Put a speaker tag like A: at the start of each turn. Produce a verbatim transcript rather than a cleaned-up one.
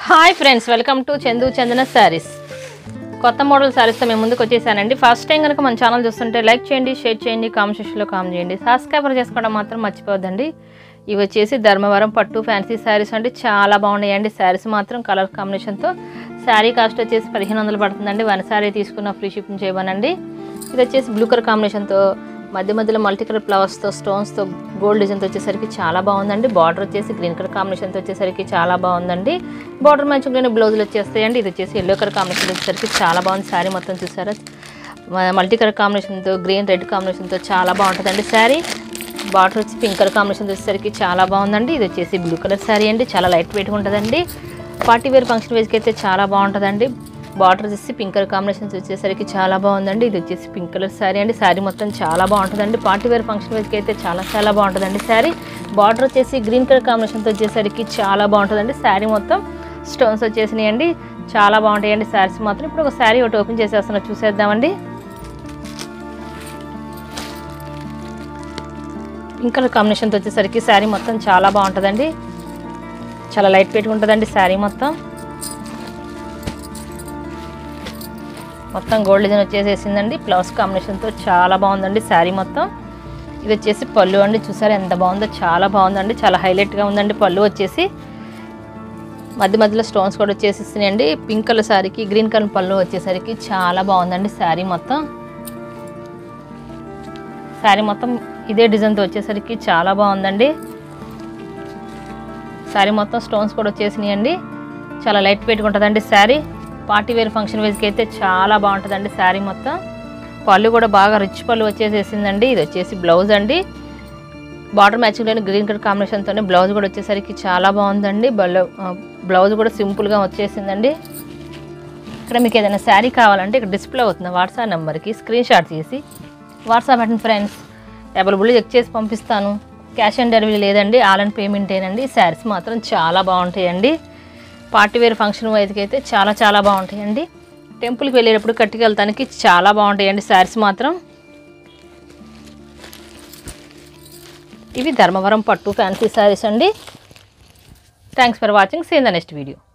A: Hi friends, welcome to Chandu Chandana sarees. కొత్త model సారీస్తో మేము ముందుకు వచ్చేసానండి. ఫస్ట్ టైం కనుక మన ఛానల్ చూస్తుంటే లైక్ చేయండి, షేర్ చేయండి, కామెంట్ సెక్షన్లో కామెంట్ చేయండి, సబ్స్క్రైబర్ చేసుకోవడం మాత్రం మర్చిపోవద్దండి. ఇవి వచ్చేసి ధర్మవరం పట్టు ఫ్యాన్సీ శారీస్ అండి. చాలా బాగున్నాయండి శారీస్ మాత్రం. కలర్ కాంబినేషన్తో శారీ కాస్ట్ వచ్చేసి పదిహేను వందలు పడుతుందండి. వన్ శారీ తీసుకున్న ఫ్రీ షిప్పింగ్ చేయమనండి. ఇది వచ్చేసి బ్లూ కలర్ కాంబినేషన్తో మధ్య మధ్యలో మల్టీ కలర్ ఫ్లవర్స్తో స్టోన్స్తో గోల్డ్ డిజైన్తో వచ్చేసరికి చాలా బాగుందండి. బార్డర్ వచ్చేసి గ్రీన్ కలర్ కాంబినేషన్తో వచ్చేసరికి చాలా బాగుందండి. బార్డర్ మ్యాచింగ్లోనే బ్లౌజులు వచ్చేస్తాయండి. ఇది వచ్చేసి ఎల్లో కలర్ కాంబినేషన్ వచ్చేసరికి చాలా బాగుంది. శారీ మొత్తం చూసారా, మల్టీ కలర్ కాంబినేషన్తో గ్రీన్ రెడ్ కాంబినేషన్తో చాలా బాగుంటుందండి శారీ. బార్డర్ వచ్చి పింక్ కలర్ కాంబినేషన్ వచ్చేసరికి చాలా బాగుందండి. ఇది వచ్చేసి బ్లూ కలర్ శారీ అండి. చాలా లైట్ వెయిట్గా ఉంటుందండి. పార్టీ వేర్ ఫంక్షన్ వేస్కి అయితే చాలా బాగుంటుందండి. బార్డర్ వచ్చేసి పింక్ కలర్ కాంబినేషన్స్ వచ్చేసరికి చాలా బాగుందండి. ఇది వచ్చేసి పింక్ కలర్ శారీ అండి. శారీ మొత్తం చాలా బాగుంటుందండి. పార్టీ వేర్ ఫంక్షన్ వేస్కి అయితే చాలా చాలా బాగుంటుందండి శారీ. బార్డర్ వచ్చేసి గ్రీన్ కలర్ కాంబినేషన్తో వచ్చేసరికి చాలా బాగుంటుందండి. శారీ మొత్తం స్టోన్స్ వచ్చేసినాయండి. చాలా బాగుంటాయండి శారీస్ మాత్రం. ఇప్పుడు ఒక శారీ ఒకటి ఓపెన్ చేసేస్తున్నా, చూసేద్దామండి. పింక్ కలర్ కాంబినేషన్తో వచ్చేసరికి శారీ మొత్తం చాలా బాగుంటుందండి. చాలా లైట్ వెయిట్గా ఉంటుందండి శారీ మొత్తం. మొత్తం గోల్డ్ డిజైన్ వచ్చేసేసిందండి. ఫ్లవర్స్ కాంబినేషన్తో చాలా బాగుందండి శారీ మొత్తం. ఇది వచ్చేసి పళ్ళు అండి. చూసారా ఎంత బాగుందో, చాలా బాగుందండి. చాలా హైలైట్గా ఉందండి పళ్ళు వచ్చేసి. మధ్య మధ్యలో స్టోన్స్ కూడా వచ్చేసేసినాయండి. పింక్ కలర్ శారీకి గ్రీన్ కలర్ పళ్ళు వచ్చేసరికి చాలా బాగుందండి శారీ మొత్తం. శారీ మొత్తం ఇదే డిజైన్తో వచ్చేసరికి చాలా బాగుందండి. శారీ మొత్తం స్టోన్స్ కూడా వచ్చేసినాయండి. చాలా లైట్ వెయిట్గా ఉంటుందండి శారీ. పార్టీ వేర్ ఫంక్షన్ వేస్కి అయితే చాలా బాగుంటుందండి శారీ మొత్తం. పళ్ళు కూడా బాగా రిచ్ పళ్ళు వచ్చేసేసిందండి. ఇది వచ్చేసి బ్లౌజ్ అండి. బార్డర్ మ్యాచింగ్లోనే గ్రీన్ కలర్ కాంబినేషన్తోనే బ్లౌజ్ కూడా వచ్చేసరికి చాలా బాగుందండి. బ్లౌజ్ కూడా సింపుల్గా వచ్చేసిందండి. ఇక్కడ మీకు ఏదైనా శారీ కావాలంటే ఇక్కడ డిస్ప్లే అవుతుంది వాట్సాప్ నెంబర్కి స్క్రీన్ షాట్ తీసి వాట్సాప్ పెట్టండి ఫ్రెండ్స్. అవైలబుల్ చెక్ చేసి పంపిస్తాను. క్యాష్ ఆన్ డెలివరీ లేదండి, ఆన్లైన్ పేమెంటేనండి. శారీస్ మాత్రం చాలా బాగుంటాయండి. పార్టీ వేర్ ఫంక్షన్ వైద్యకి అయితే చాలా చాలా బాగుంటాయండి. టెంపుల్కి వెళ్ళేటప్పుడు కట్టుకెళ్తానికి చాలా బాగుంటాయండి శారీస్ మాత్రం. ఇవి ధర్మవరం పట్టు ఫ్యాన్సీ శారీస్ అండి. Thanks for watching. See in the next video.